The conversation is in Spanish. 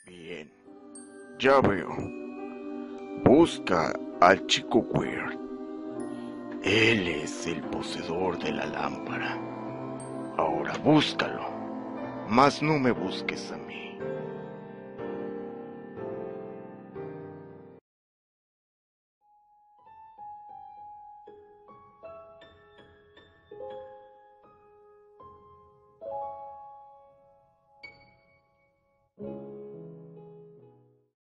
Bien, ya veo. Busca al chico Weird. Él es el poseedor de la lámpara. Ahora búscalo, mas no me busques a mí.